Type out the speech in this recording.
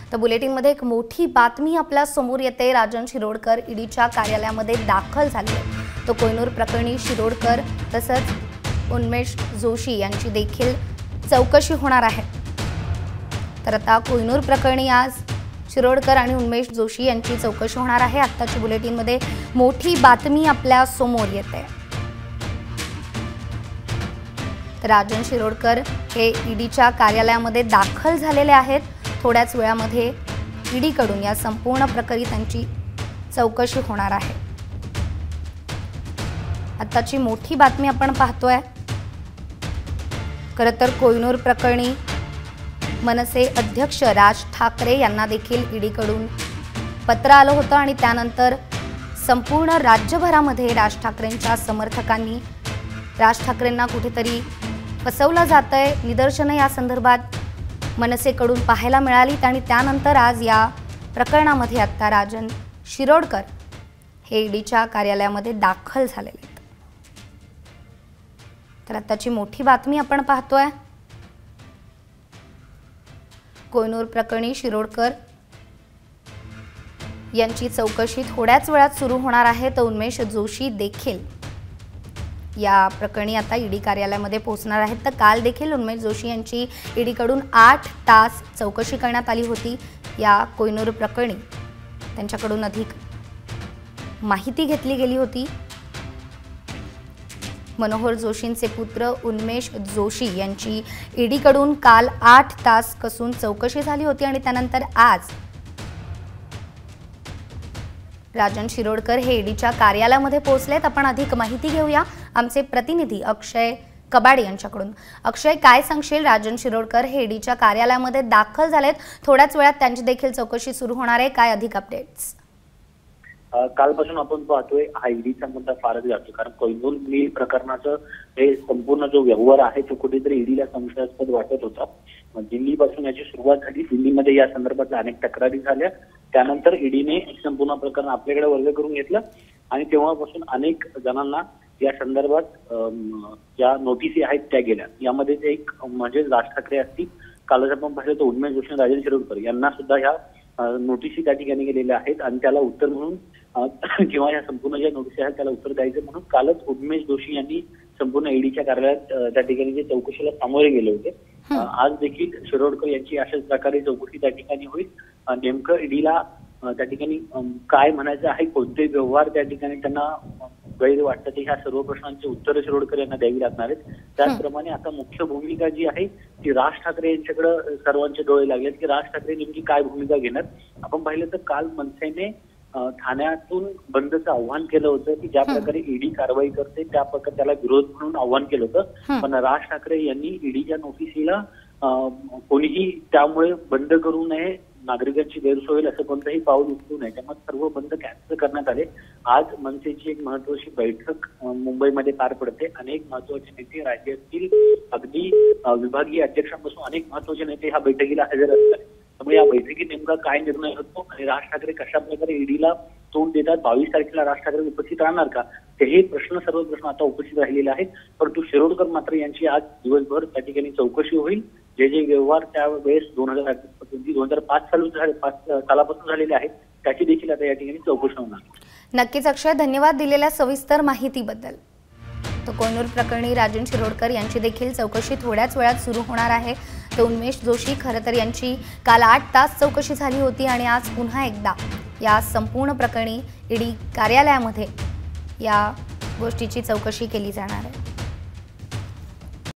तर बुलेटिनमध्ये एक मोठी बातमी आपल्या समोर येते। राजन शिरोडकर ईडीच्या कार्यालयामध्ये दाखल झाले आहेत। तो कोयनूर प्रकरणी शिरोडकर तसंच उन्मेष जोशी यांची देखील चौकशी होणार आहे। तर आता कोयनूर प्रकरणी आज शिरोडकर आणि उन्मेष जोशी यांची चौकशी होणार आहे। आत्ताच्या बुलेटिनमध्ये मोठी बातमी आपल्या समोर येते। राजन शिरोडकर हे ईडीच्या कार्यालयामध्ये दाखल झालेले आहेत। थोड्याच वेळामध्ये ईडी कडून या संपूर्ण प्रकरणी त्यांची चौकशी होणार आहे। आताची मोठी बातमी आपण पाहतोय। खरं तर कोयनूर प्रकरणी मनसे अध्यक्ष राज ठाकरे यांना देखील ईडी कडून पत्र आलं होतं आणि त्यानंतर संपूर्ण राज्यभरामध्ये राज ठाकरेंच्या समर्थकांनी राज ठाकरेंना कुठेतरी फसवलं जातंय निदर्शनं या संदर्भात मनसेकडून पाहायला मिळाली आणि त्यानंतर आज या प्रकरणामध्ये आता राजन शिरोडकर हे ईडीच्या कार्यालयामध्ये दाखल झालेले आहेत। तर आताची मोठी बातमी आपण पाहतोय। कोयनूर प्रकरणी शिरोडकर यांची चौकशी थोड्याच वेळात सुरू होणार आहे। तर उन्मेष जोशी देखील या प्रकरणी आता ईडी कार्यालयामध्ये पोहोचणार आहेत। तर काल देखील उन्मेष जोशी यांची ईडी कडून 8 तास चौकशी करण्यात आली होती। या कोयनूर प्रकरणी त्यांच्याकडून अधिक माहिती घेतली गेली होती। मनोहर जोशींचे पुत्र उन्मेष जोशी यांची ईडी कडून काल 8 तास कसून चौकशी झाली होती आणि त्यानंतर आज राजन शिरोडकर हे ईडीच्या कार्यालयामध्ये पोहोचलेत। आपण अधिक माहिती घेऊया आमचे प्रतिनिधी अक्षय कबाडे यांच्याकडून। अक्षय, काय सांगशील? राजन शिरोडकर हे ईडीच्या कार्यालयामध्ये दाखल झालेत, थोड्याच वेळात त्यांची देखील चौकशी सुरू होणार आहे, काय अधिक अपडेट्स? कालपासून आपण पाहतोय हा ईडीचा मुद्दा फारच जातो, कारण कोयनूर मिल प्रकरणाचं हे संपूर्ण जो व्यवहार आहे तो कुठेतरी ईडीला संशयास्पद वाटत होता। दिल्लीपासून याची सुरुवात झाली। दिल्लीमध्ये या संदर्भात अनेक तक्रारी झाल्या, त्यानंतर ईडीने संपूर्ण प्रकरण आपल्याकडे वर्ग करून घेतलं आणि तेव्हापासून अनेक जणांना या संदर्भात ज्या नोटिसी आहेत त्या गेल्या। यामध्ये एक म्हणजे राज ठाकरे असतील, कालच आपण पाहिलं तर उन्मेष जोशी, राजन शिरोडकर यांना सुद्धा ह्या नोटिसी त्या ठिकाणी गेलेल्या आहेत आणि त्याला उत्तर म्हणून किंवा या संपूर्ण ज्या नोटिसी आहेत त्याला उत्तर द्यायचं म्हणून कालच उन्मेष जोशी यांनी संपूर्ण ईडीच्या कार्यालयात त्या ठिकाणी जे चौकशीला सामोरे गेले होते। आज देखील शिरोडकर यांची अशाच प्रकारे चौकशी त्या ठिकाणी होईल। नेमकं ईडीला त्या ठिकाणी काय म्हणायचं आहे, कोणते व्यवहार त्या ठिकाणी त्यांना गैर वाटतं ते ह्या सर्व प्रश्नांची उत्तरं शिरोडकर यांना द्यावी लागणार आहेत। त्याचप्रमाणे आता मुख्य भूमिका जी आहे ती राज ठाकरे यांच्याकडे सर्वांचे डोळे लागलेत की राज ठाकरे नेमकी काय भूमिका घेणार। आपण पाहिलं तर काल मनसेने ठाण्यातून बंदचं आव्हान केलं होतं की ज्या प्रकारे ईडी कारवाई करते त्या प्रकारे त्याला विरोध म्हणून आव्हान केलं होतं, पण राज ठाकरे यांनी ईडीच्या नोटिसीला कोणीही त्यामुळे बंद करू नये, नागरिकांची गैरसोय होईल असं कोणतंही पाऊल उचलू नये, त्यामुळे सर्व बंद कॅन्सल करण्यात आले। आज मनसेची एक महत्वाची बैठक मुंबईमध्ये पार पडते। अनेक महत्वाचे नेते राज्यातील अगदी विभागीय अध्यक्षांपासून अनेक महत्वाचे नेते ह्या बैठकीला हजर असतात। त्यामुळे या बैठकीत नेमका काय निर्णय होतो आणि राज ठाकरे कशा प्रकारे ईडीला तोंड देतात, 22 तारखेला राज ठाकरे उपस्थित राहणार का, हे सर्व प्रश्न आता उपस्थित राहिलेले आहेत। परंतु शिरोडकर मात्र यांची आज दिवसभर त्या ठिकाणी चौकशी होईल। जे व्यवहार त्यावेळेस 2005 सालापासून झालेले आहेत त्याची देखील आता या ठिकाणी चौकशी होणार। नक्कीच अक्षय, धन्यवाद दिलेल्या सविस्तर माहितीबद्दल। तर कोयनूर प्रकरणी राजन शिरोडकर यांची देखील चौकशी थोड्याच वेळात सुरू होणार आहे। तर उन्मेष जोशी खरं तर यांची काल 8 तास चौकशी झाली होती आणि आज पुन्हा एकदा या संपूर्ण प्रकरणी ईडी कार्यालयामध्ये या गोष्टीची चौकशी केली जाणार आहे।